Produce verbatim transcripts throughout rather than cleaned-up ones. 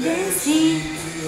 dancing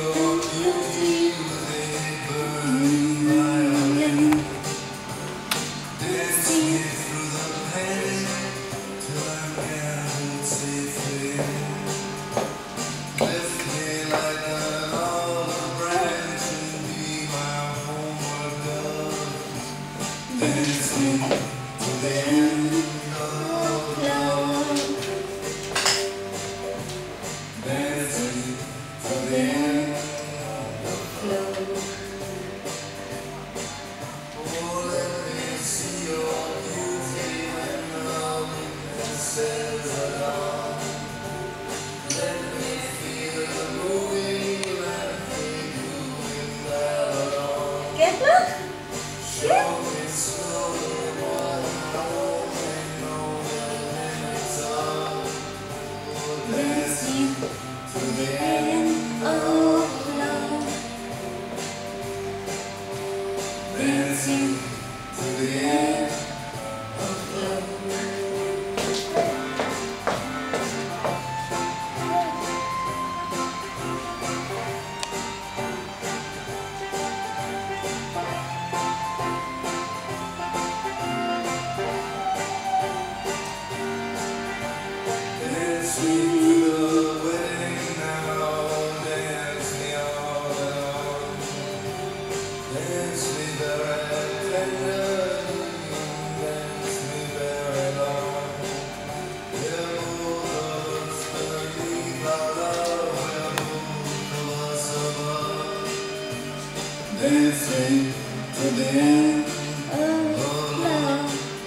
to the end of love.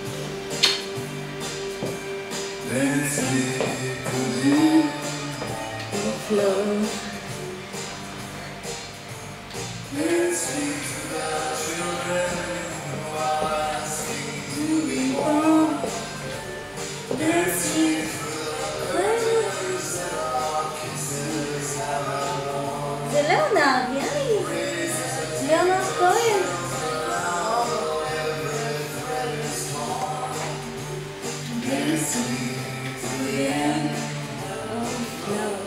Dancing to the end of love. Dancing to the children while asking to be born. Dancing through the curtains that our kisses have worn. זה ליאונרד, יאי. ליאונרד כהן. Dancing to the end of love.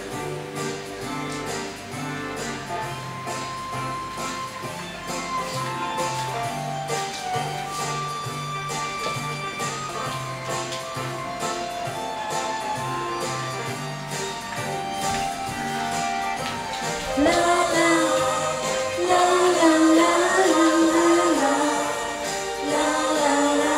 La la la la la la la la la la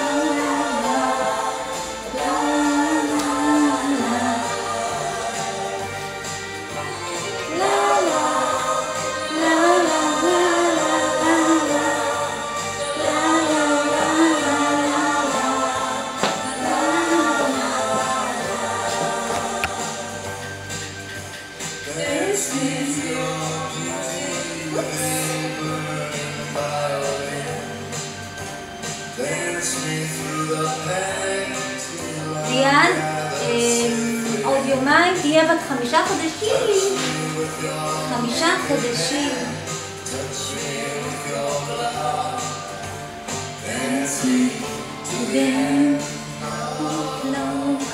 ליאן, עוד יומיים תהיה בת חמישה חודשים. חמישה חודשים. Dancing to the end of love.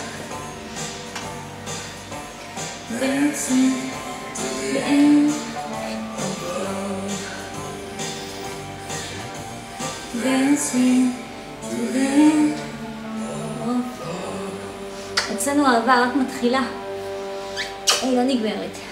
Dancing to the end of love. Dancing to the end of love. אצלנו האהבה רק מתחילה, היא לא נגמרת.